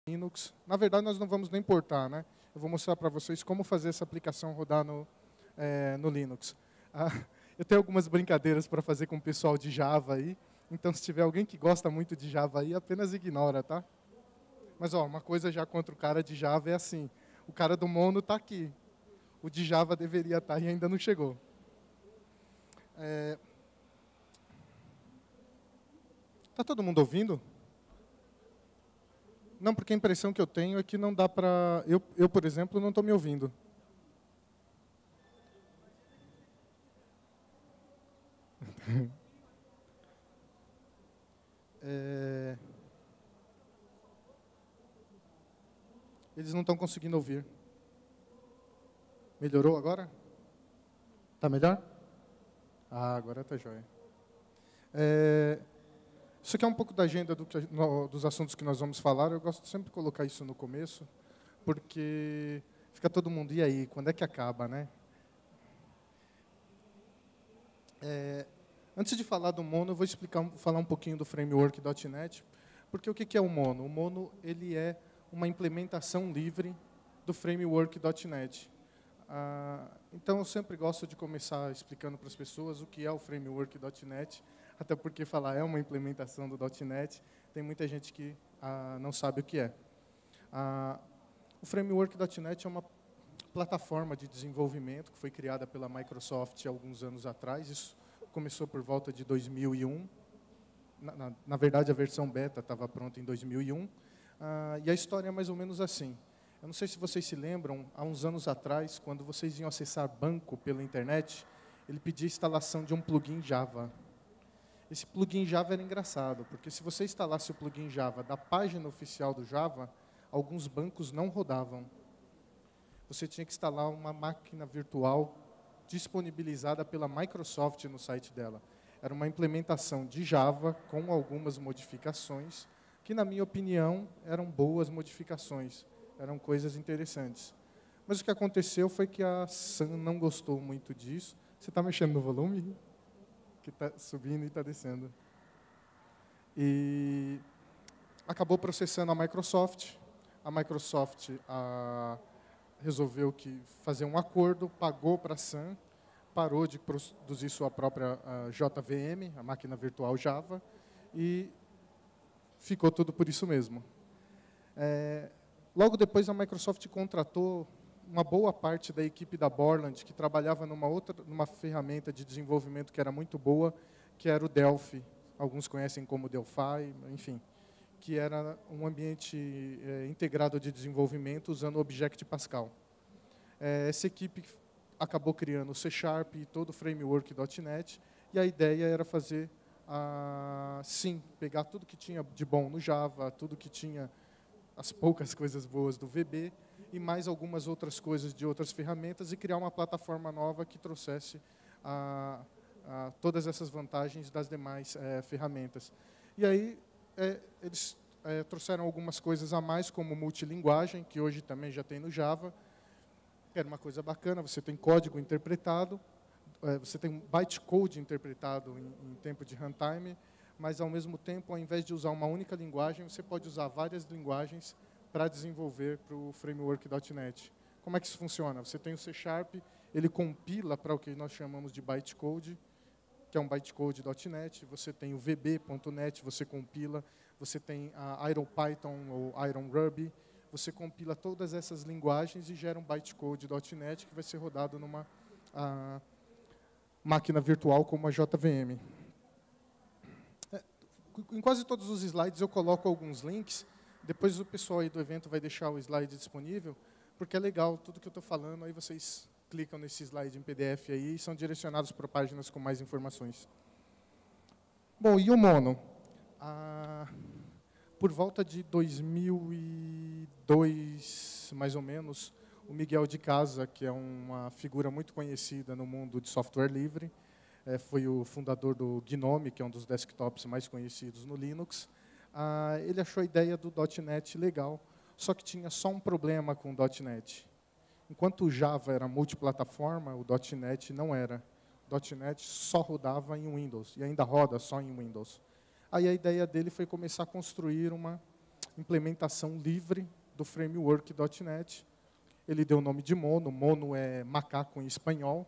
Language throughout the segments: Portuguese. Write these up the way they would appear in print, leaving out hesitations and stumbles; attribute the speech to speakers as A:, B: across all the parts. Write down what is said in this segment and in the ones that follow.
A: Linux. Na verdade, nós não vamos nem portar, né? Eu vou mostrar para vocês como fazer essa aplicação rodar no Linux. Eu tenho algumas brincadeiras para fazer com o pessoal de Java aí, então se tiver alguém que gosta muito de Java aí, apenas ignora, tá? Mas ó, uma coisa já contra o cara de Java é assim, o cara do Mono está aqui, o de Java deveria estar e ainda não chegou. Tá todo mundo ouvindo? Não, porque a impressão que eu tenho é que não dá para... Eu, por exemplo, não estou me ouvindo. Eles não estão conseguindo ouvir. Melhorou agora? Tá melhor? Ah, agora tá jóia. Isso aqui é um pouco da agenda dos assuntos que nós vamos falar. Eu gosto sempre de colocar isso no começo, porque fica todo mundo, e aí, quando é que acaba, né? Antes de falar do Mono, eu vou falar um pouquinho do framework.NET, porque o que é o Mono? O Mono ele é uma implementação livre do framework.NET. Então, eu sempre gosto de começar explicando para as pessoas o que é o framework.NET, até porque falar é uma implementação do .NET, tem muita gente que não sabe o que é. O framework.NET é uma plataforma de desenvolvimento que foi criada pela Microsoft há alguns anos atrás. Isso começou por volta de 2001. Na verdade, a versão beta estava pronta em 2001. E a história é mais ou menos assim. Eu não sei se vocês se lembram, há uns anos atrás, quando vocês iam acessar banco pela internet, ele pedia a instalação de um plugin Java. Esse plugin Java era engraçado, porque se você instalasse o plugin Java da página oficial do Java, alguns bancos não rodavam. Você tinha que instalar uma máquina virtual disponibilizada pela Microsoft no site dela. Era uma implementação de Java com algumas modificações, que, na minha opinião, eram boas modificações, eram coisas interessantes. Mas o que aconteceu foi que a Sun não gostou muito disso. Você está mexendo no volume? Que está subindo e está descendo. E acabou processando a Microsoft. A Microsoft resolveu fazer um acordo, pagou para a Sun, parou de produzir sua própria JVM, a máquina virtual Java, e ficou tudo por isso mesmo. Logo depois, a Microsoft contratou uma boa parte da equipe da Borland, que trabalhava numa ferramenta de desenvolvimento que era muito boa, que era o Delphi. Alguns conhecem como Delphi, enfim, que era um ambiente integrado de desenvolvimento usando o Object Pascal. Essa equipe acabou criando o C# e todo o framework.NET, e a ideia era fazer, sim, pegar tudo que tinha de bom no Java, tudo que tinha as poucas coisas boas do VB, e mais algumas outras coisas de outras ferramentas, e criar uma plataforma nova que trouxesse todas essas vantagens das demais ferramentas. E aí, eles trouxeram algumas coisas a mais, como multilinguagem, que hoje também já tem no Java. Era uma coisa bacana, você tem código interpretado, você tem bytecode interpretado em tempo de runtime, mas, ao mesmo tempo, ao invés de usar uma única linguagem, você pode usar várias linguagens para desenvolver para o framework.NET. Como é que isso funciona? Você tem o C#, ele compila para o que nós chamamos de bytecode, que é um bytecode.NET, você tem o VB.NET, você compila, você tem a IronPython ou IronRuby, você compila todas essas linguagens e gera um bytecode.NET que vai ser rodado numa máquina virtual como a JVM. Em quase todos os slides eu coloco alguns links, depois o pessoal aí do evento vai deixar o slide disponível, porque é legal, tudo que eu estou falando, aí vocês clicam nesse slide em PDF aí e são direcionados para páginas com mais informações. Bom, e o Mono? Por volta de 2002, mais ou menos, o Miguel de Casa, que é uma figura muito conhecida no mundo de software livre, foi o fundador do GNOME, que é um dos desktops mais conhecidos no Linux. Ele achou a ideia do .NET legal, só que tinha só um problema com o .NET. Enquanto o Java era multiplataforma, o .NET não era. O .NET só rodava em Windows, e ainda roda só em Windows. Aí a ideia dele foi começar a construir uma implementação livre do framework .NET. Ele deu o nome de Mono. Mono é macaco em espanhol.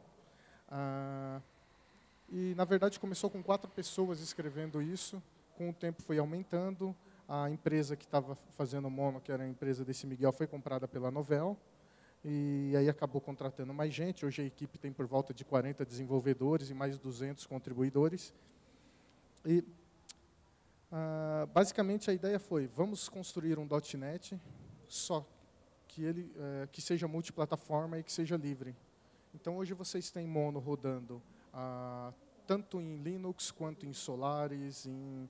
A: E, na verdade, começou com 4 pessoas escrevendo isso. Com o tempo foi aumentando. A empresa que estava fazendo Mono, que era a empresa desse Miguel, foi comprada pela Novell. E aí acabou contratando mais gente. Hoje a equipe tem por volta de 40 desenvolvedores e mais 200 contribuidores. E, basicamente, a ideia foi, vamos construir um .NET, só que ele que seja multiplataforma e que seja livre. Então, hoje vocês têm Mono rodando tanto em Linux, quanto em Solaris, em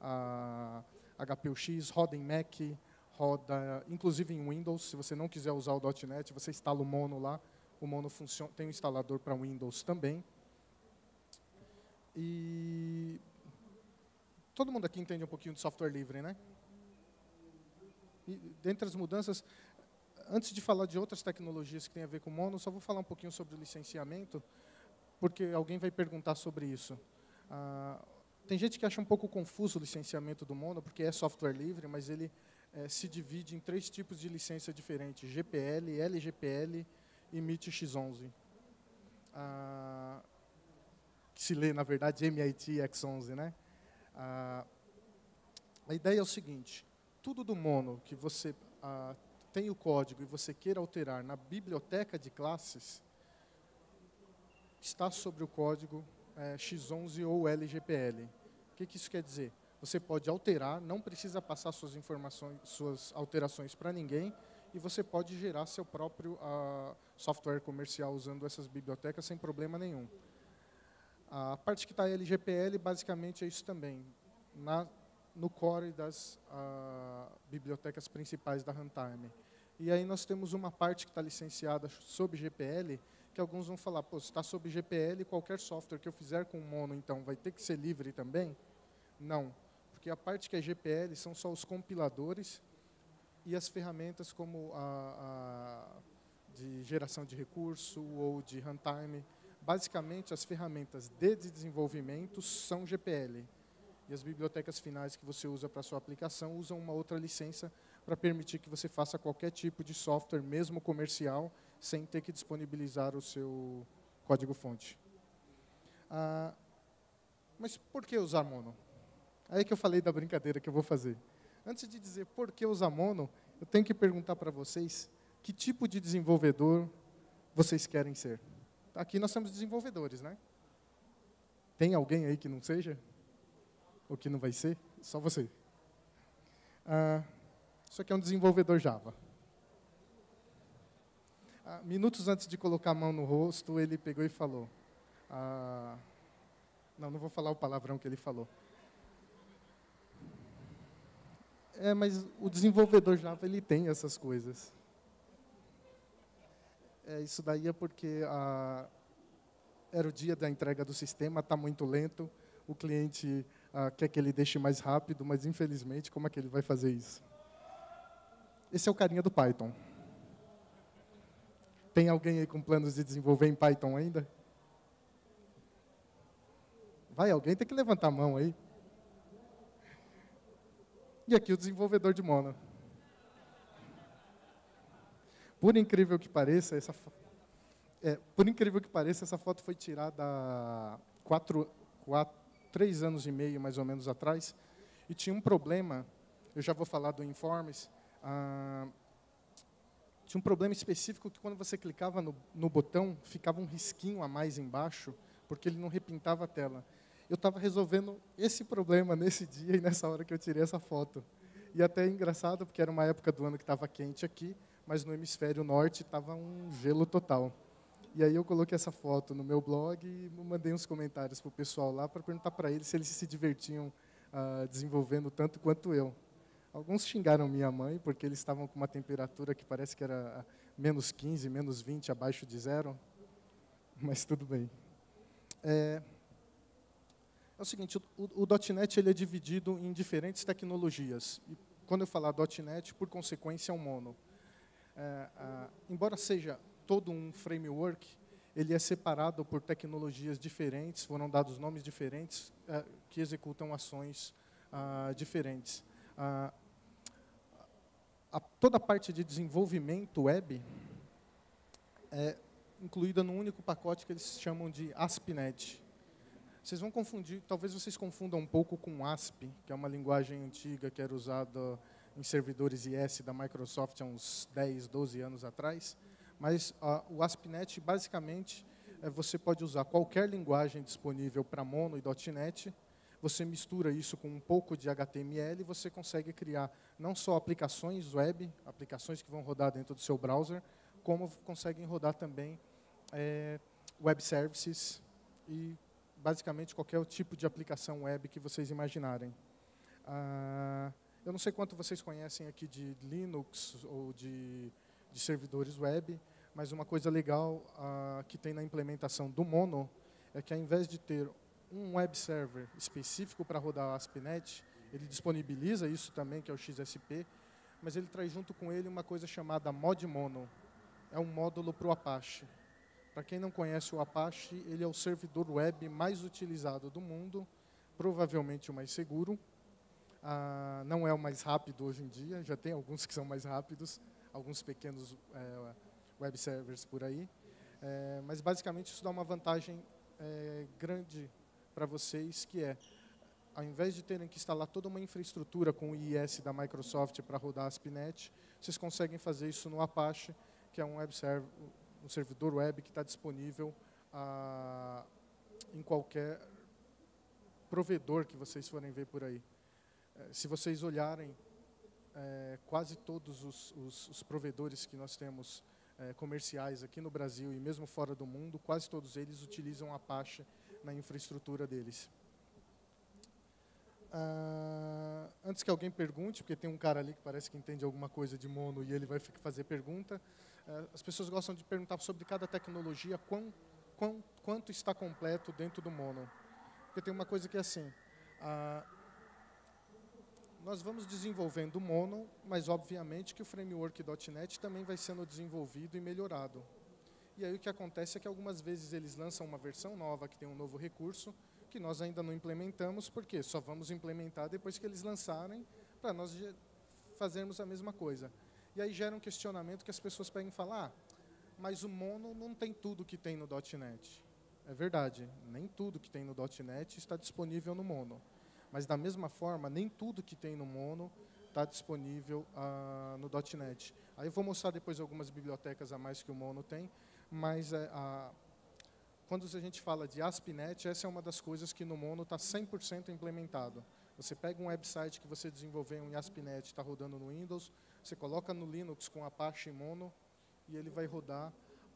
A: HPUX, roda em Mac, roda inclusive em Windows. Se você não quiser usar o .NET, você instala o Mono lá. O Mono funciona, tem um instalador para Windows também. E todo mundo aqui entende um pouquinho de software livre, né? E dentre as mudanças, antes de falar de outras tecnologias que têm a ver com Mono, só vou falar um pouquinho sobre o licenciamento, porque alguém vai perguntar sobre isso. Tem gente que acha um pouco confuso o licenciamento do Mono, porque é software livre, mas ele se divide em 3 tipos de licença diferentes: GPL, LGPL e MIT-X11. Que se lê, na verdade, MIT X11, né? A ideia é o seguinte: tudo do Mono que você tem o código e você queira alterar na biblioteca de classes está sobre o código X11 ou LGPL. O que isso quer dizer? Você pode alterar, não precisa passar suas informações, suas alterações para ninguém, e você pode gerar seu próprio software comercial usando essas bibliotecas sem problema nenhum. A parte que está LGPL, basicamente, é isso também. No core das bibliotecas principais da Runtime. E aí nós temos uma parte que está licenciada sob GPL, que alguns vão falar, pô, se está sob GPL, qualquer software que eu fizer com Mono, então, vai ter que ser livre também? Não, porque a parte que é GPL são só os compiladores e as ferramentas como de geração de recurso ou de Runtime. Basicamente, as ferramentas de desenvolvimento são GPL. E as bibliotecas finais que você usa para a sua aplicação usam uma outra licença para permitir que você faça qualquer tipo de software, mesmo comercial, sem ter que disponibilizar o seu código-fonte. Mas por que usar Mono? Aí que eu falei da brincadeira que eu vou fazer. Antes de dizer por que usar Mono, eu tenho que perguntar para vocês que tipo de desenvolvedor vocês querem ser. Aqui nós somos desenvolvedores, né? Tem alguém aí que não seja? Ou que não vai ser? Só você. Isso aqui é um desenvolvedor Java. Minutos antes de colocar a mão no rosto, ele pegou e falou. Não vou falar o palavrão que ele falou. Mas o desenvolvedor Java, ele tem essas coisas. Isso daí é porque era o dia da entrega do sistema, está muito lento, o cliente quer que ele deixe mais rápido, mas, infelizmente, como é que ele vai fazer isso? Esse é o carinha do Python. Tem alguém aí com planos de desenvolver em Python ainda? Vai, alguém tem que levantar a mão aí. E aqui o desenvolvedor de Mono. Por incrível que pareça, essa foto foi tirada há 3 anos e meio, mais ou menos, atrás, e tinha um problema, eu já vou falar do Informes, tinha um problema específico que quando você clicava no botão, ficava um risquinho a mais embaixo, porque ele não repintava a tela. Eu estava resolvendo esse problema nesse dia e nessa hora que eu tirei essa foto. E até é engraçado, porque era uma época do ano que estava quente aqui, mas no hemisfério norte estava um gelo total. E aí eu coloquei essa foto no meu blog e mandei uns comentários para o pessoal lá para perguntar para eles se eles se divertiam desenvolvendo tanto quanto eu. Alguns xingaram minha mãe, porque eles estavam com uma temperatura que parece que era menos 15, menos 20, abaixo de 0. Mas tudo bem. É o seguinte, o .NET ele é dividido em diferentes tecnologias. E quando eu falar .NET, por consequência, é um mono. Embora seja todo um framework, ele é separado por tecnologias diferentes, foram dados nomes diferentes, que executam ações diferentes. toda a parte de desenvolvimento web é incluída num único pacote que eles chamam de ASP.NET. Vocês vão confundir, talvez vocês confundam um pouco com ASP, que é uma linguagem antiga que era usada em servidores IS da Microsoft há uns 10, 12 anos atrás. Mas o ASP.NET, basicamente, você pode usar qualquer linguagem disponível para Mono e .NET, você mistura isso com um pouco de HTML e você consegue criar não só aplicações web, aplicações que vão rodar dentro do seu browser, como conseguem rodar também web services e basicamente qualquer tipo de aplicação web que vocês imaginarem. Eu não sei quanto vocês conhecem aqui de Linux ou de servidores web, mas uma coisa legal que tem na implementação do Mono é que, ao invés de ter um web server específico para rodar o ASP.NET, ele disponibiliza isso também, que é o XSP, mas ele traz junto com ele uma coisa chamada ModMono. É um módulo para o Apache. Para quem não conhece o Apache, ele é o servidor web mais utilizado do mundo, provavelmente o mais seguro. Não é o mais rápido hoje em dia, já tem alguns que são mais rápidos, alguns pequenos web servers por aí. Mas, basicamente, isso dá uma vantagem grande para vocês, que é, ao invés de terem que instalar toda uma infraestrutura com o IIS da Microsoft para rodar ASP.NET, vocês conseguem fazer isso no Apache, que é um web server, um servidor web que está disponível em qualquer provedor que vocês forem ver por aí. Se vocês olharem, quase todos os provedores que nós temos comerciais aqui no Brasil e mesmo fora do mundo, quase todos eles utilizam Apache na infraestrutura deles. Antes que alguém pergunte, porque tem um cara ali que parece que entende alguma coisa de Mono e ele vai fazer pergunta, as pessoas gostam de perguntar sobre cada tecnologia quanto está completo dentro do Mono. Porque tem uma coisa que é assim, nós vamos desenvolvendo o Mono, mas obviamente que o framework .NET também vai sendo desenvolvido e melhorado. E aí o que acontece é que algumas vezes eles lançam uma versão nova que tem um novo recurso que nós ainda não implementamos, porque só vamos implementar depois que eles lançarem, para nós fazermos a mesma coisa. E aí gera um questionamento que as pessoas pegam e falam, mas o Mono não tem tudo que tem no .NET. É verdade, nem tudo que tem no .NET está disponível no Mono. Mas, da mesma forma, nem tudo que tem no Mono está disponível no .NET. Aí eu vou mostrar depois algumas bibliotecas a mais que o Mono tem, mas quando a gente fala de ASP.NET, essa é uma das coisas que no Mono está 100% implementado. Você pega um website que você desenvolveu em ASP.NET, está rodando no Windows, você coloca no Linux com Apache e Mono, e ele vai rodar.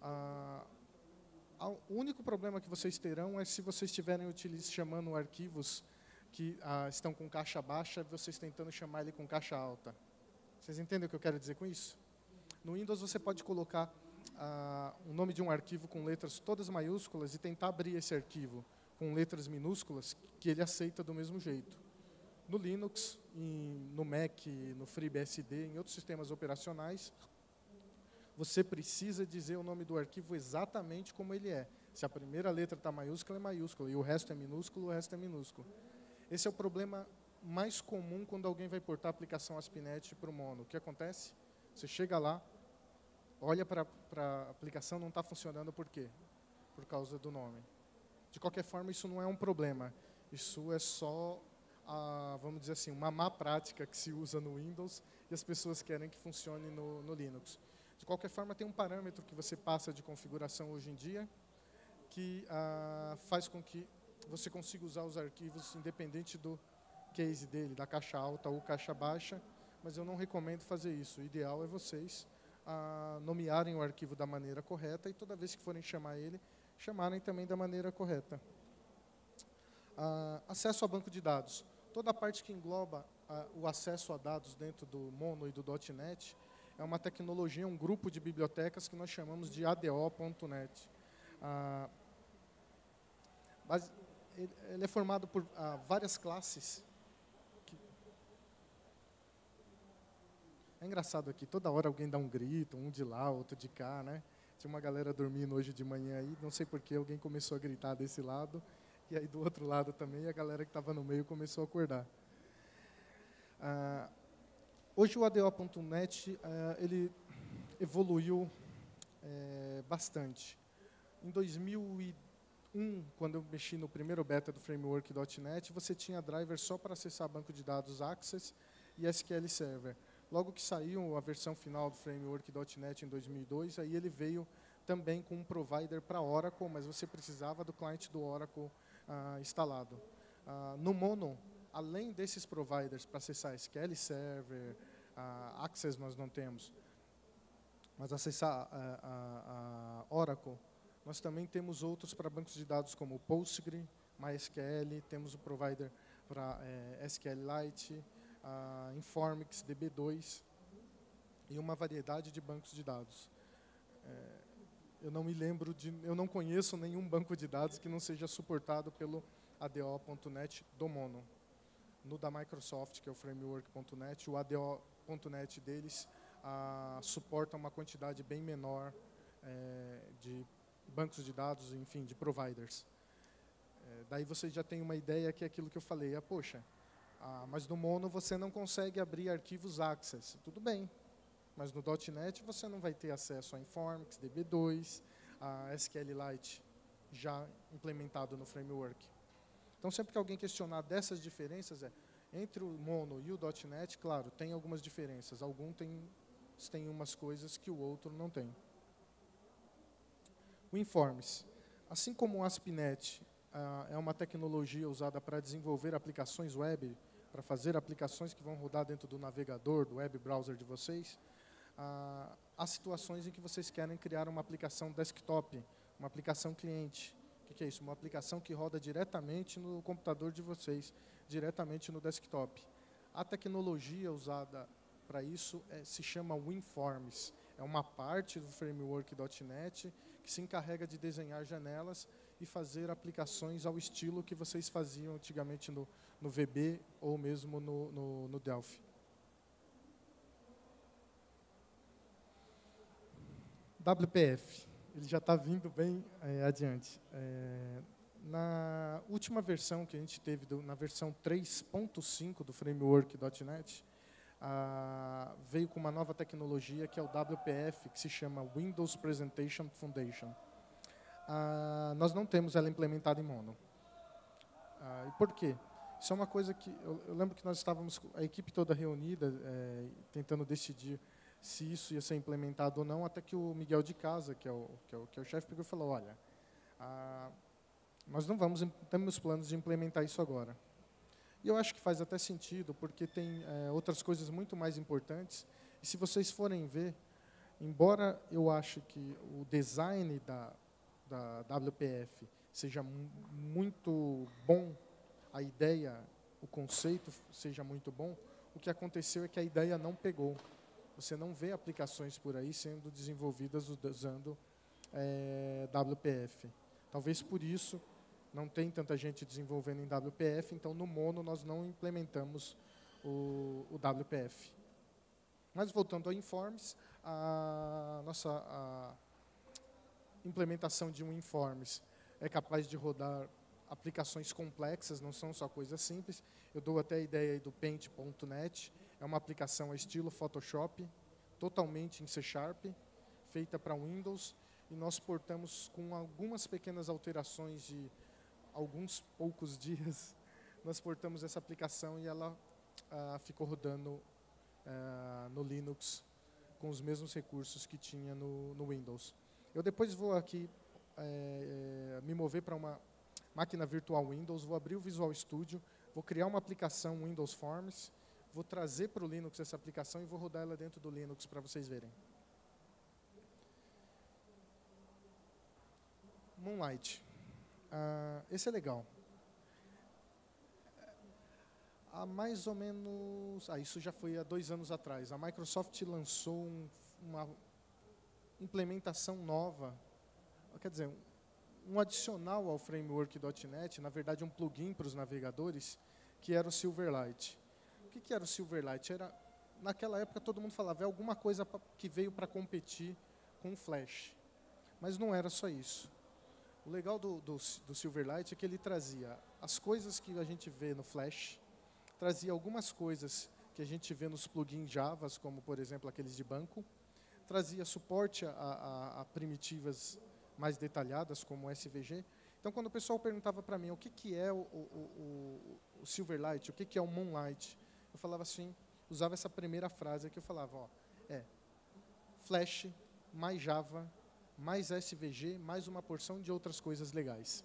A: O único problema que vocês terão é se vocês estiverem chamando arquivos que estão com caixa baixa, vocês tentando chamar ele com caixa alta. Vocês entendem o que eu quero dizer com isso? No Windows você pode colocar o nome de um arquivo com letras todas maiúsculas e tentar abrir esse arquivo com letras minúsculas, que ele aceita do mesmo jeito. No Linux, no Mac, no FreeBSD, em outros sistemas operacionais, você precisa dizer o nome do arquivo exatamente como ele é. Se a primeira letra está maiúscula, é maiúscula, e o resto é minúsculo, o resto é minúsculo. Esse é o problema mais comum quando alguém vai portar a aplicação ASP.NET para o Mono. O que acontece? Você chega lá, olha para a aplicação, não está funcionando, por quê? Por causa do nome. De qualquer forma, isso não é um problema. Isso é só, vamos dizer assim, uma má prática que se usa no Windows e as pessoas querem que funcione no Linux. De qualquer forma, tem um parâmetro que você passa de configuração hoje em dia que faz com que você consiga usar os arquivos independente do case dele, da caixa alta ou caixa baixa, mas eu não recomendo fazer isso. O ideal é vocês nomearem o arquivo da maneira correta e toda vez que forem chamar ele, chamarem também da maneira correta. Acesso a banco de dados. Toda a parte que engloba o acesso a dados dentro do Mono e do .NET é uma tecnologia, um grupo de bibliotecas que nós chamamos de ADO.NET. Ele é formado por várias classes. É engraçado aqui, toda hora alguém dá um grito, um de lá, outro de cá, né? Tinha uma galera dormindo hoje de manhã aí, não sei por que alguém começou a gritar desse lado, e aí do outro lado também a galera que estava no meio começou a acordar. Hoje o ADO.NET ele evoluiu bastante. Em 2001, quando eu mexi no primeiro beta do framework.NET, você tinha driver só para acessar banco de dados Access e SQL Server. Logo que saiu a versão final do framework.NET em 2002, aí ele veio também com um provider para Oracle, mas você precisava do cliente do Oracle instalado. No Mono, além desses providers para acessar SQL Server, Access nós não temos, mas acessar a Oracle, nós também temos outros para bancos de dados como o Postgre, MySQL, temos o provider para SQLite, Informix, DB2 e uma variedade de bancos de dados. Eu não me lembro eu não conheço nenhum banco de dados que não seja suportado pelo ADO.NET do Mono. No da Microsoft, que é o framework.NET, o ADO.NET deles suporta uma quantidade bem menor de bancos de dados, enfim, de providers. Daí você já tem uma ideia que é aquilo que eu falei, poxa, mas no Mono você não consegue abrir arquivos Access. Tudo bem, mas no .NET você não vai ter acesso a Informix, DB2, a SQLite já implementado no framework. Então, sempre que alguém questionar dessas diferenças, entre o Mono e o .NET, claro, tem algumas diferenças. Algum tem umas coisas que o outro não tem. O Informs. Assim como o ASP.NET é uma tecnologia usada para desenvolver aplicações web, para fazer aplicações que vão rodar dentro do navegador, do web browser de vocês, há situações em que vocês querem criar uma aplicação desktop, uma aplicação cliente. O que é isso? Uma aplicação que roda diretamente no computador de vocês, diretamente no desktop. A tecnologia usada para isso se chama WinForms. É uma parte do framework.NET que se encarrega de desenhar janelas e fazer aplicações ao estilo que vocês faziam antigamente no VB ou mesmo no Delphi. WPF. Ele já está vindo bem adiante. Na última versão que a gente teve, na versão 3.5 do framework.NET, veio com uma nova tecnologia que é o WPF, que se chama Windows Presentation Foundation. Nós não temos ela implementada em Mono. E por quê? Isso é uma coisa que eu lembro que nós estávamos, a equipe toda reunida, tentando decidir se isso ia ser implementado ou não, até que o Miguel de Casa, que é o chefe, pegou e falou, olha, nós não temos planos de implementar isso agora. E eu acho que faz até sentido, porque tem outras coisas muito mais importantes. E se vocês forem ver, embora eu ache que o design da WPF seja muito bom, a ideia, o conceito seja muito bom, o que aconteceu é que a ideia não pegou. Você não vê aplicações por aí sendo desenvolvidas usando WPF. Talvez por isso não tem tanta gente desenvolvendo em WPF, então no Mono nós não implementamos o WPF. Mas voltando ao Informs, a nossa implementação de um Informs é capaz de rodar aplicações complexas, não são só coisas simples. Eu dou até a ideia aí do Paint.net, é uma aplicação estilo Photoshop, totalmente em C#, feita para Windows, e nós portamos com algumas pequenas alterações de alguns poucos dias, nós portamos essa aplicação e ela ficou rodando no Linux com os mesmos recursos que tinha no Windows. Eu depois vou aqui me mover para uma máquina virtual Windows, vou abrir o Visual Studio, vou criar uma aplicação Windows Forms, vou trazer para o Linux essa aplicação e vou rodar ela dentro do Linux para vocês verem. Moonlight. Esse é legal. Há mais ou menos... isso já foi há 2 anos atrás. A Microsoft lançou uma implementação nova, quer dizer, um adicional ao framework.NET, na verdade um plugin para os navegadores, que era o Silverlight. O que era o Silverlight? Naquela época todo mundo falava, é alguma coisa que veio para competir com o Flash. Mas não era só isso. O legal do Silverlight é que ele trazia as coisas que a gente vê no Flash, trazia algumas coisas que a gente vê nos plugins Javas, como, por exemplo, aqueles de banco. Trazia suporte a primitivas mais detalhadas, como o SVG. Então, quando o pessoal perguntava para mim o que é o Silverlight, o que é o Moonlight, eu falava assim, usava essa primeira frase que eu falava, ó, Flash, mais Java, mais SVG, mais uma porção de outras coisas legais.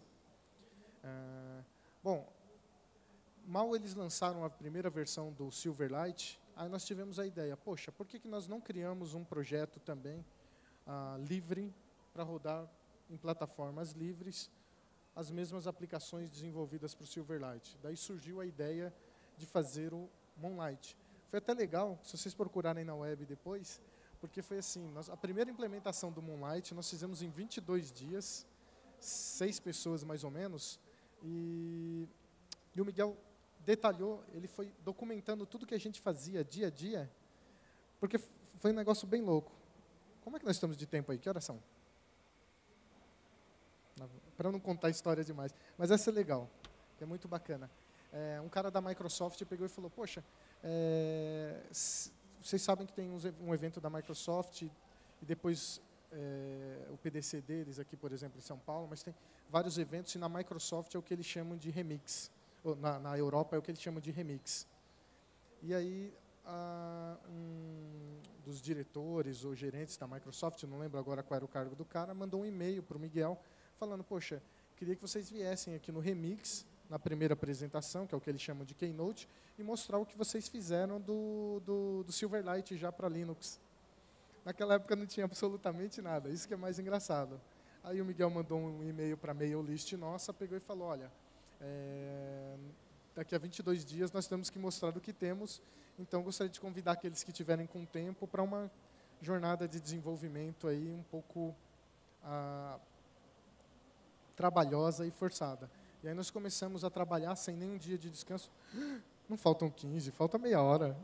A: Bom, mal eles lançaram a primeira versão do Silverlight, aí nós tivemos a ideia, poxa, por que nós não criamos um projeto também livre para rodar em plataformas livres as mesmas aplicações desenvolvidas para o Silverlight. Daí surgiu a ideia de fazer o Moonlight. Foi até legal, se vocês procurarem na web depois, porque foi assim, a primeira implementação do Moonlight nós fizemos em 22 dias, 6 pessoas mais ou menos, e o Miguel detalhou, ele foi documentando tudo que a gente fazia dia a dia, porque foi um negócio bem louco. Como é que nós estamos de tempo aí? Que horas são? Para não contar a história demais. Mas essa é legal, é muito bacana. Um cara da Microsoft pegou e falou, poxa, vocês sabem que tem um evento da Microsoft e depois o PDC deles aqui, por exemplo, em São Paulo, mas tem vários eventos e na Microsoft é o que eles chamam de Remix. Ou na Europa é o que eles chamam de Remix. E aí, um dos diretores ou gerentes da Microsoft, não lembro agora qual era o cargo do cara, mandou um e-mail para o Miguel falando, poxa, queria que vocês viessem aqui no Remix, na primeira apresentação, que é o que eles chamam de Keynote, e mostrar o que vocês fizeram do Silverlight já para Linux. Naquela época não tinha absolutamente nada, isso que é mais engraçado. Aí o Miguel mandou um e-mail para a mail list nossa, pegou e falou, olha, daqui a 22 dias nós temos que mostrar o que temos, então gostaria de convidar aqueles que tiverem com tempo para uma jornada de desenvolvimento aí um pouco trabalhosa e forçada. E aí nós começamos a trabalhar sem nenhum dia de descanso. Não faltam 15, falta meia hora.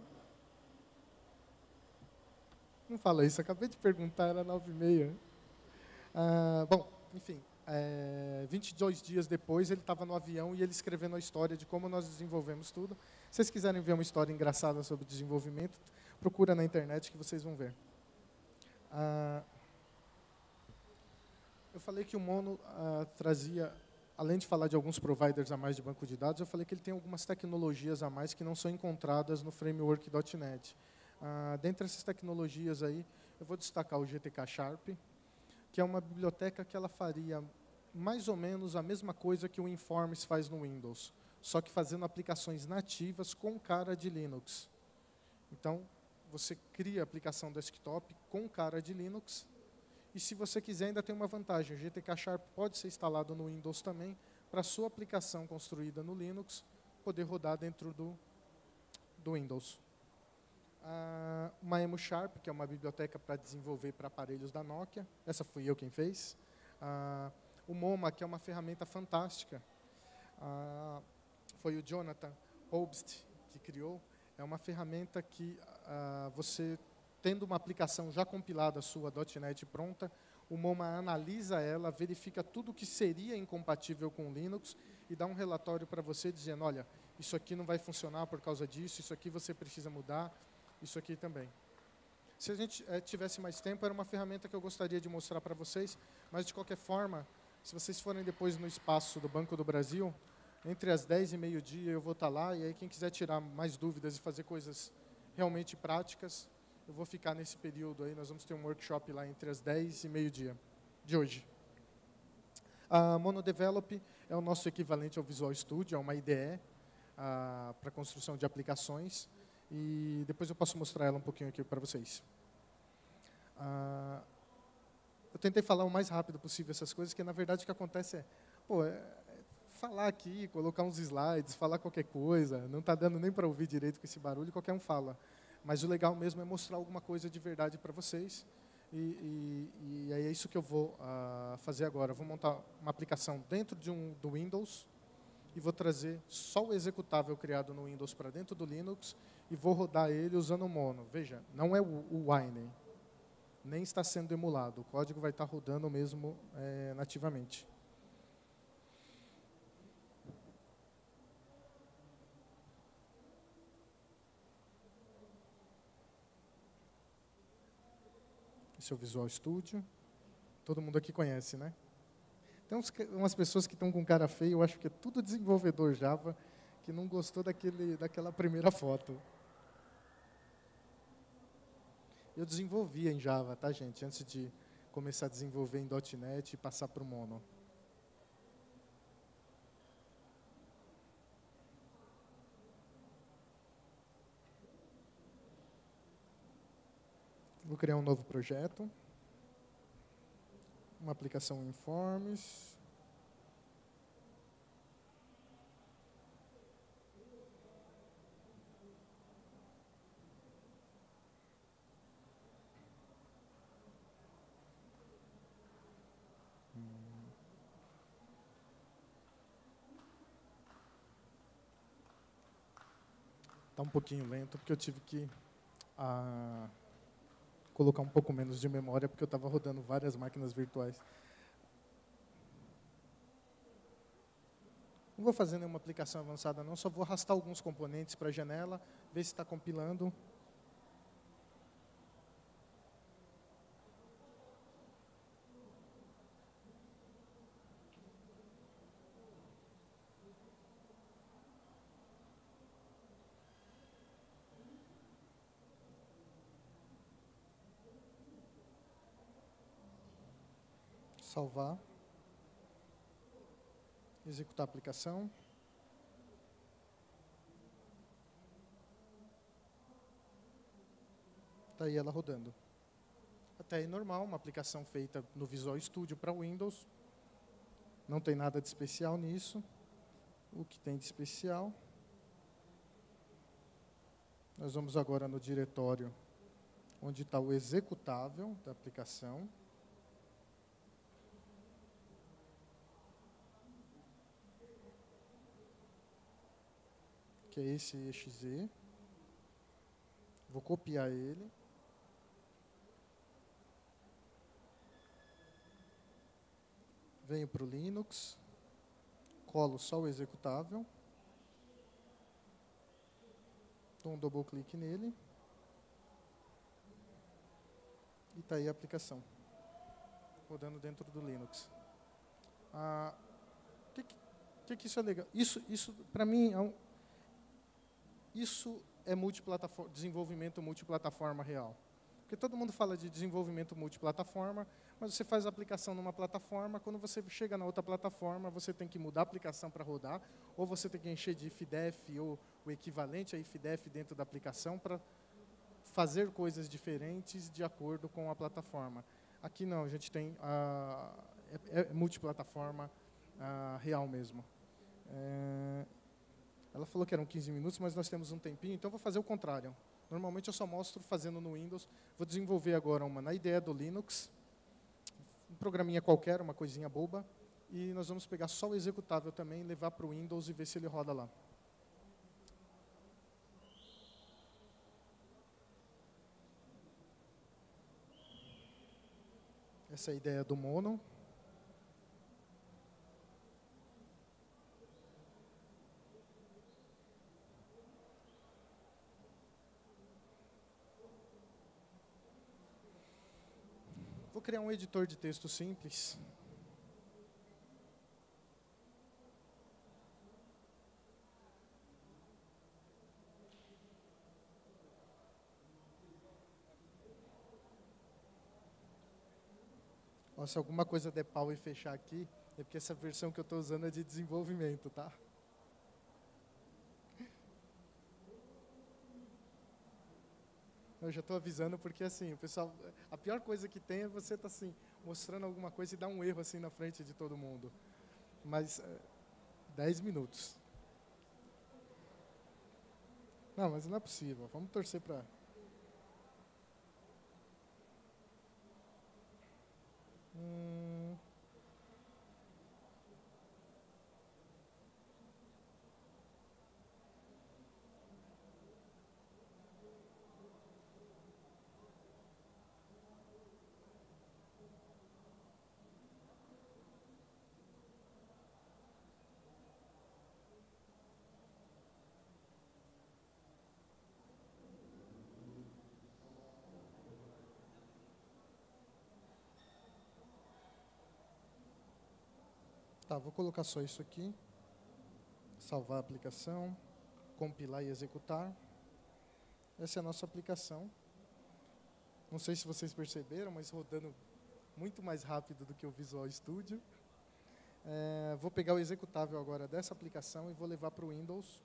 A: Não fala isso, acabei de perguntar, era 9h30. Bom, enfim, 22 dias depois ele estava no avião e ele escrevendo a história de como nós desenvolvemos tudo. Se vocês quiserem ver uma história engraçada sobre desenvolvimento, procura na internet que vocês vão ver. Eu falei que o Mono trazia, além de falar de alguns providers a mais de banco de dados, eu falei que ele tem algumas tecnologias a mais que não são encontradas no framework.NET. Dentre essas tecnologias aí, eu vou destacar o GTK Sharp, que é uma biblioteca que ela faria mais ou menos a mesma coisa que o Informs faz no Windows, só que fazendo aplicações nativas com cara de Linux. Então, você cria a aplicação desktop com cara de Linux, e se você quiser ainda tem uma vantagem, o GTK Sharp pode ser instalado no Windows também, para a sua aplicação construída no Linux poder rodar dentro do Windows. Uma Emu Sharp, que é uma biblioteca para desenvolver para aparelhos da Nokia, essa fui eu quem fez. O MoMA, que é uma ferramenta fantástica, foi o Jonathan Hobst que criou, é uma ferramenta que você, tendo uma aplicação já compilada sua, .NET pronta, o MoMA analisa ela, verifica tudo que seria incompatível com o Linux e dá um relatório para você dizendo, olha, isso aqui não vai funcionar por causa disso, isso aqui você precisa mudar, isso aqui também. Se a gente tivesse mais tempo, era uma ferramenta que eu gostaria de mostrar para vocês, mas de qualquer forma, se vocês forem depois no espaço do Banco do Brasil, entre as 10 e meio-dia eu vou estar lá, e aí quem quiser tirar mais dúvidas e fazer coisas realmente práticas, eu vou ficar nesse período aí, nós vamos ter um workshop lá entre as 10 e meio-dia de hoje. A MonoDevelop é o nosso equivalente ao Visual Studio, é uma IDE para construção de aplicações, e depois eu posso mostrar ela um pouquinho aqui para vocês. Eu tentei falar o mais rápido possível essas coisas, que na verdade o que acontece falar aqui, colocar uns slides, falar qualquer coisa, não está dando nem para ouvir direito com esse barulho, qualquer um fala. Mas o legal mesmo é mostrar alguma coisa de verdade para vocês, e é isso que eu vou fazer agora. Eu vou montar uma aplicação dentro do Windows, e vou trazer só o executável criado no Windows para dentro do Linux e vou rodar ele usando o Mono. Veja, não é o Wine, nem está sendo emulado. O código vai estar rodando mesmo nativamente. Esse é o Visual Studio. Todo mundo aqui conhece, né? Tem umas pessoas que estão com cara feia, eu acho que é tudo desenvolvedor Java, que não gostou daquela primeira foto. Eu desenvolvia em Java, tá, gente? Antes de começar a desenvolver em .NET e passar para o Mono. Vou criar um novo projeto. Uma aplicação em Forms. Está um pouquinho lento, porque eu tive que colocar um pouco menos de memória, porque eu estava rodando várias máquinas virtuais. Não vou fazer nenhuma aplicação avançada, não. Só vou arrastar alguns componentes para a janela, ver se está compilando. Salvar. Executar a aplicação. Está aí ela rodando. Até aí normal, uma aplicação feita no Visual Studio para Windows. Não tem nada de especial nisso. O que tem de especial? Nós vamos agora no diretório onde está o executável da aplicação. Que é esse exe. Vou copiar ele. Venho para o Linux. Colo só o executável. Dou um double clique nele. E está aí a aplicação. Rodando dentro do Linux. Que isso é legal? Isso para mim, isso é desenvolvimento multiplataforma real. Porque todo mundo fala de desenvolvimento multiplataforma, mas você faz a aplicação numa plataforma, quando você chega na outra plataforma, você tem que mudar a aplicação para rodar, ou você tem que encher de IFDF ou o equivalente a IFDF dentro da aplicação para fazer coisas diferentes de acordo com a plataforma. Aqui não, a gente tem multiplataforma real mesmo. Ela falou que eram 15 minutos, mas nós temos um tempinho, então eu vou fazer o contrário. Normalmente eu só mostro fazendo no Windows. Vou desenvolver agora uma na IDE do Linux, um programinha qualquer, uma coisinha boba, e nós vamos pegar só o executável também, levar para o Windows e ver se ele roda lá. Essa é a ideia do Mono. Vou criar um editor de texto simples. Se alguma coisa der pau e fechar aqui, é porque essa versão que eu estou usando é de desenvolvimento, tá? Eu já estou avisando porque, assim, o pessoal... A pior coisa que tem é você estar, assim, mostrando alguma coisa e dar um erro, assim, na frente de todo mundo. Mas, 10 minutos. Não, mas não é possível. Vamos torcer para... Tá, vou colocar só isso aqui. Salvar a aplicação, compilar e executar. Essa é a nossa aplicação. Não sei se vocês perceberam, mas rodando muito mais rápido do que o Visual Studio. Vou pegar o executável agora dessa aplicação e vou levar para o Windows.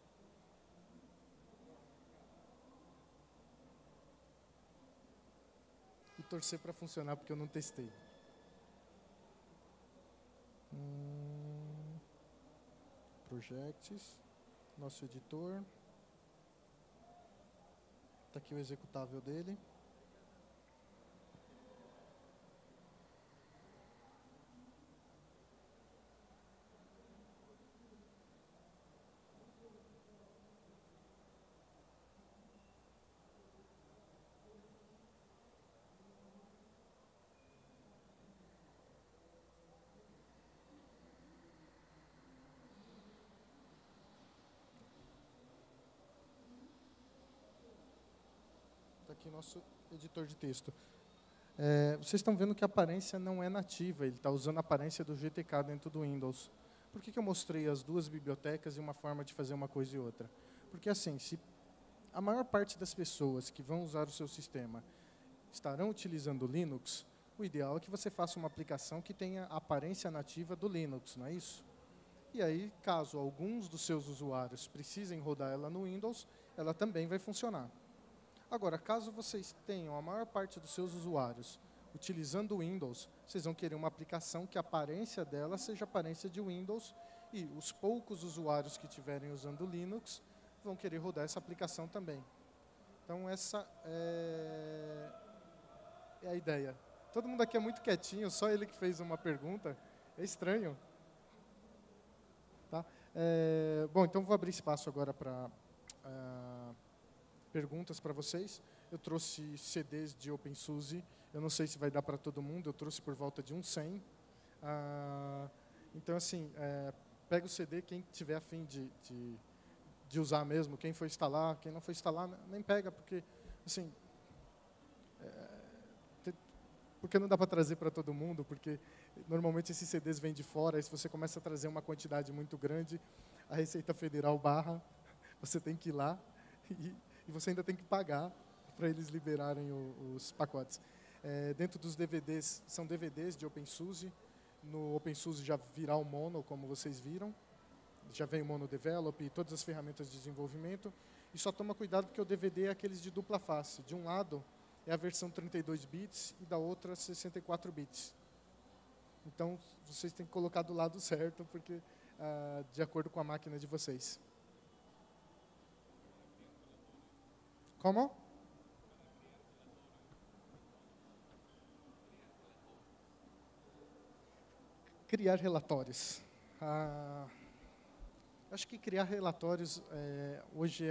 A: E torcer para funcionar, porque eu não testei. Projects, nosso editor. Está aqui o executável dele. Aqui nosso editor de texto. Vocês estão vendo que a aparência não é nativa, ele está usando a aparência do GTK dentro do Windows. Por que eu mostrei as duas bibliotecas e uma forma de fazer uma coisa e outra? Porque assim, se a maior parte das pessoas que vão usar o seu sistema estarão utilizando o Linux, o ideal é que você faça uma aplicação que tenha a aparência nativa do Linux, não é isso? E aí, caso alguns dos seus usuários precisem rodar ela no Windows, ela também vai funcionar. Agora, caso vocês tenham a maior parte dos seus usuários utilizando o Windows, vocês vão querer uma aplicação que a aparência dela seja a aparência de Windows, e os poucos usuários que estiverem usando o Linux vão querer rodar essa aplicação também. Então, essa é a ideia. Todo mundo aqui é muito quietinho, só ele que fez uma pergunta. É estranho. Tá? Bom, então vou abrir espaço agora para perguntas para vocês. Eu trouxe CDs de OpenSUSE. Eu não sei se vai dar para todo mundo. Eu trouxe por volta de uns 100. Então, assim, pega o CD, quem tiver a fim de usar mesmo, quem for instalar, quem não for instalar, nem pega, porque, assim, porque não dá para trazer para todo mundo, porque normalmente esses CDs vêm de fora, e se você começa a trazer uma quantidade muito grande, a Receita Federal barra, você tem que ir lá e você ainda tem que pagar para eles liberarem os pacotes. Dentro dos DVDs, são DVDs de OpenSUSE. No OpenSUSE já virá o Mono, como vocês viram. Já vem o Mono Develop e todas as ferramentas de desenvolvimento. E só toma cuidado porque o DVD é aqueles de dupla face. De um lado é a versão 32 bits e da outra 64 bits. Então, vocês têm que colocar do lado certo, porque de acordo com a máquina de vocês. Como? Criar relatórios. Acho que criar relatórios hoje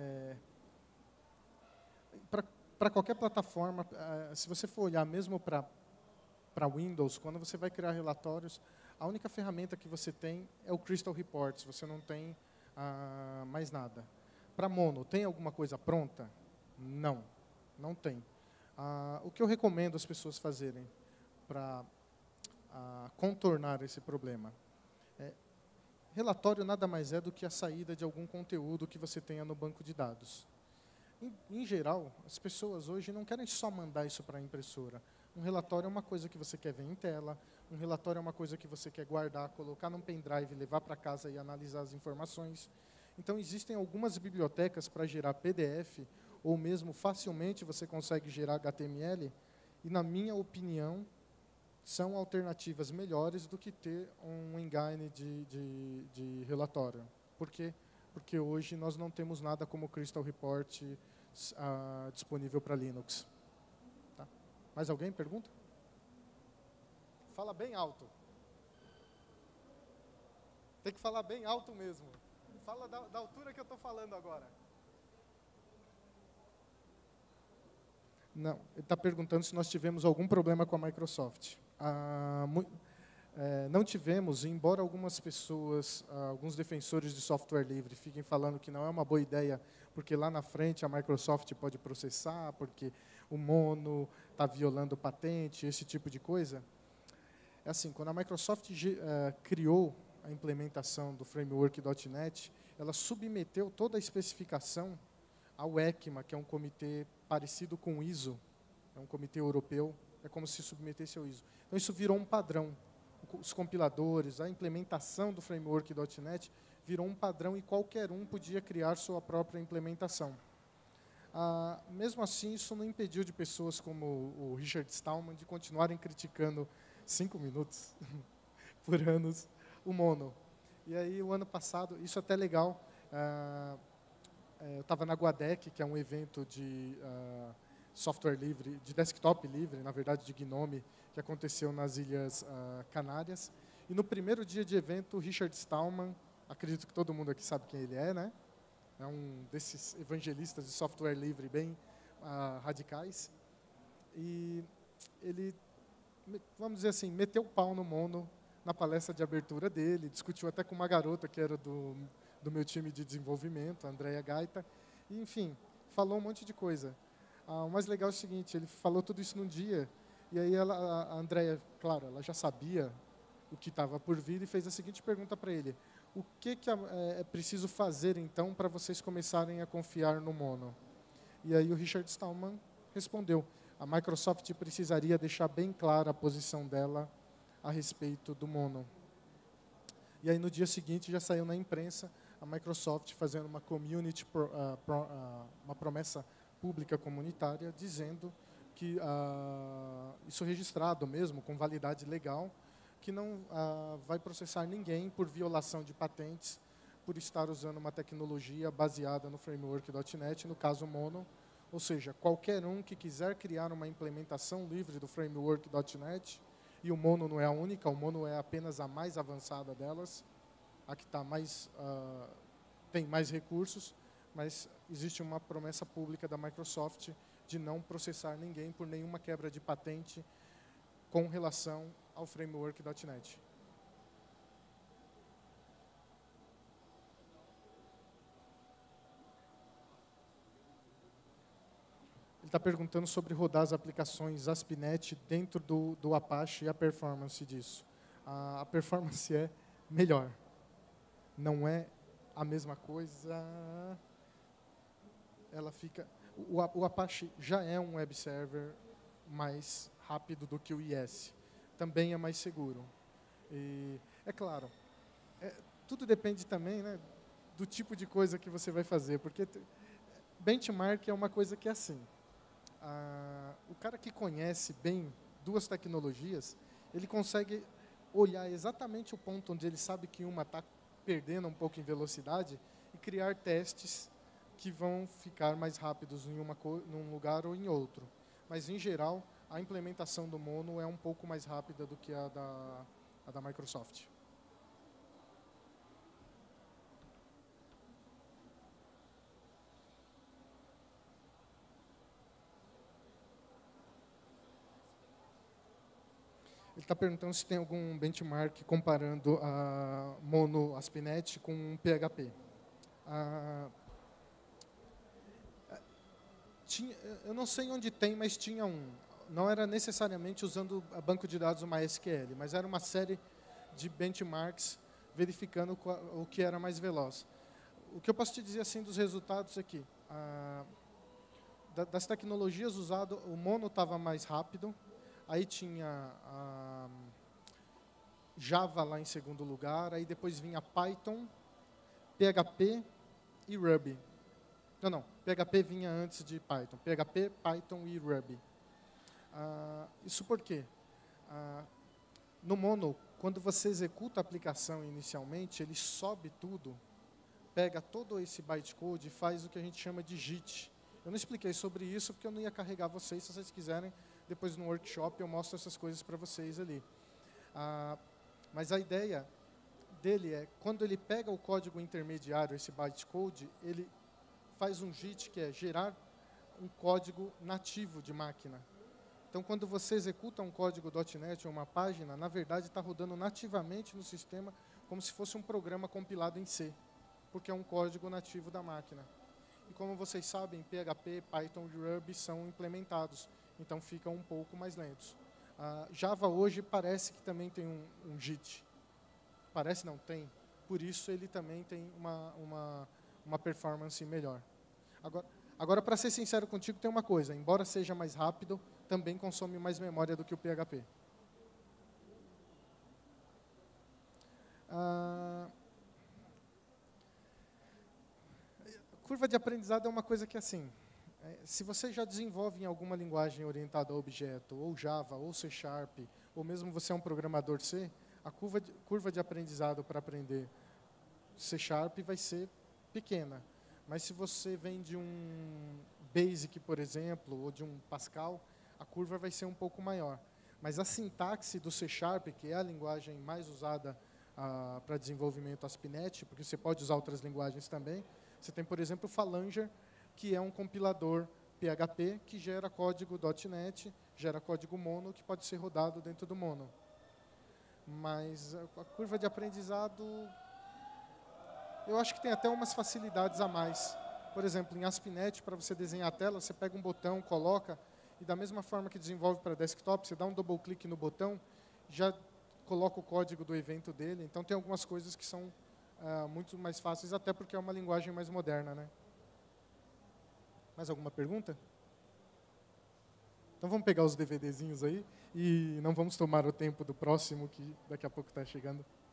A: para qualquer plataforma, se você for olhar mesmo para Windows, quando você vai criar relatórios, a única ferramenta que você tem é o Crystal Reports, você não tem mais nada. Para Mono, tem alguma coisa pronta? Não, não tem. O que eu recomendo as pessoas fazerem para contornar esse problema? Relatório nada mais é do que a saída de algum conteúdo que você tenha no banco de dados. Em geral, as pessoas hoje não querem só mandar isso para a impressora. Um relatório é uma coisa que você quer ver em tela, um relatório é uma coisa que você quer guardar, colocar num pendrive, levar para casa e analisar as informações. Então, existem algumas bibliotecas para gerar PDF, ou mesmo facilmente você consegue gerar HTML, e, na minha opinião, são alternativas melhores do que ter um engine de relatório. Por quê? Porque hoje nós não temos nada como o Crystal Report disponível para Linux. Tá? Mais alguém? Pergunta? Fala bem alto. Tem que falar bem alto mesmo. Fala da altura que eu estou falando agora. Não, ele está perguntando se nós tivemos algum problema com a Microsoft. Não tivemos, embora algumas pessoas, alguns defensores de software livre fiquem falando que não é uma boa ideia, porque lá na frente a Microsoft pode processar, porque o Mono está violando patente, esse tipo de coisa. É assim, quando a Microsoft criou a implementação do framework .NET, ela submeteu toda a especificação ao ECMA, que é um comitê parecido com o ISO, é um comitê europeu, é como se submetesse ao ISO. Então, isso virou um padrão. Os compiladores, a implementação do framework .NET virou um padrão e qualquer um podia criar sua própria implementação. Mesmo assim, isso não impediu de pessoas como o Richard Stallman de continuarem criticando 5 minutos por anos o Mono. E aí, o ano passado, isso é até legal, eu estava na Guadec, que é um evento de software livre, de desktop livre, na verdade, de GNOME, que aconteceu nas Ilhas Canárias. E no primeiro dia de evento, o Richard Stallman, acredito que todo mundo aqui sabe quem ele é, né? É um desses evangelistas de software livre bem radicais. E ele, vamos dizer assim, meteu o pau no Mono na palestra de abertura dele, discutiu até com uma garota que era do meu time de desenvolvimento, a Andrea Gaita, e, enfim, falou um monte de coisa. O mais legal é o seguinte, ele falou tudo isso num dia, e aí a Andrea, claro, ela já sabia o que estava por vir e fez a seguinte pergunta para ele: o que é preciso fazer, então, para vocês começarem a confiar no Mono? E aí o Richard Stallman respondeu: a Microsoft precisaria deixar bem clara a posição dela a respeito do Mono. E aí, no dia seguinte, já saiu na imprensa a Microsoft fazendo uma uma promessa pública comunitária, dizendo que isso registrado mesmo, com validade legal, que não vai processar ninguém por violação de patentes, por estar usando uma tecnologia baseada no framework .NET, no caso Mono. Ou seja, qualquer um que quiser criar uma implementação livre do framework .NET, e o Mono não é a única, o Mono é apenas a mais avançada delas, a que tá tem mais recursos, mas existe uma promessa pública da Microsoft de não processar ninguém por nenhuma quebra de patente com relação ao framework .NET. Ele está perguntando sobre rodar as aplicações ASP.NET dentro do Apache e a performance disso. A performance é melhor. Não é a mesma coisa. Ela fica. O Apache já é um web server mais rápido do que o IS. Também é mais seguro. E, é claro, tudo depende também, né, do tipo de coisa que você vai fazer, porque benchmark é uma coisa que é assim. O cara que conhece bem duas tecnologias, ele consegue olhar exatamente o ponto onde ele sabe que uma está perdendo um pouco em velocidade e criar testes que vão ficar mais rápidos em num lugar ou em outro. Mas, em geral, a implementação do Mono é um pouco mais rápida do que a da Microsoft. Ele está perguntando se tem algum benchmark comparando a Mono ASP.NET com PHP. Eu não sei onde tem, mas tinha um. Não era necessariamente usando a banco de dados MySQL, mas era uma série de benchmarks verificando o que era mais veloz. O que eu posso te dizer assim dos resultados aqui, das tecnologias usadas, o Mono estava mais rápido, aí tinha Java lá em segundo lugar, aí depois vinha Python, PHP e Ruby. Não, PHP vinha antes de Python. PHP, Python e Ruby. Isso por quê? No Mono, quando você executa a aplicação inicialmente, ele sobe tudo, pega todo esse bytecode e faz o que a gente chama de JIT. Eu não expliquei sobre isso porque eu não ia carregar vocês. Se vocês quiserem, depois no workshop eu mostro essas coisas para vocês ali. Mas a ideia dele é, quando ele pega o código intermediário, esse bytecode, ele faz um JIT, que é gerar um código nativo de máquina. Então, quando você executa um código .NET ou uma página, na verdade está rodando nativamente no sistema como se fosse um programa compilado em C, porque é um código nativo da máquina. E como vocês sabem, PHP, Python e Ruby são implementados, então ficam um pouco mais lentos. Java hoje parece que também tem um JIT. Parece não, tem. Por isso ele também tem uma performance melhor. Agora para ser sincero contigo, tem uma coisa. Embora seja mais rápido, também consome mais memória do que o PHP. Curva de aprendizado é uma coisa que, assim, se você já desenvolve em alguma linguagem orientada a objeto, ou Java, ou C Sharp, ou mesmo você é um programador C, a curva de aprendizado para aprender C Sharp vai ser pequena. Mas se você vem de um Basic, por exemplo, ou de um Pascal, a curva vai ser um pouco maior. Mas a sintaxe do C Sharp, que é a linguagem mais usada para desenvolvimento ASP.NET, porque você pode usar outras linguagens também, você tem, por exemplo, o Phalange, que é um compilador PHP que gera código .NET, gera código Mono, que pode ser rodado dentro do Mono. Mas a curva de aprendizado, eu acho que tem até umas facilidades a mais. Por exemplo, em ASP.NET, para você desenhar a tela, você pega um botão, coloca, e da mesma forma que desenvolve para desktop, você dá um double clique no botão, já coloca o código do evento dele. Então, tem algumas coisas que são muito mais fáceis, até porque é uma linguagem mais moderna, né? Mais alguma pergunta? Então vamos pegar os DVDzinhos aí e não vamos tomar o tempo do próximo, que daqui a pouco está chegando.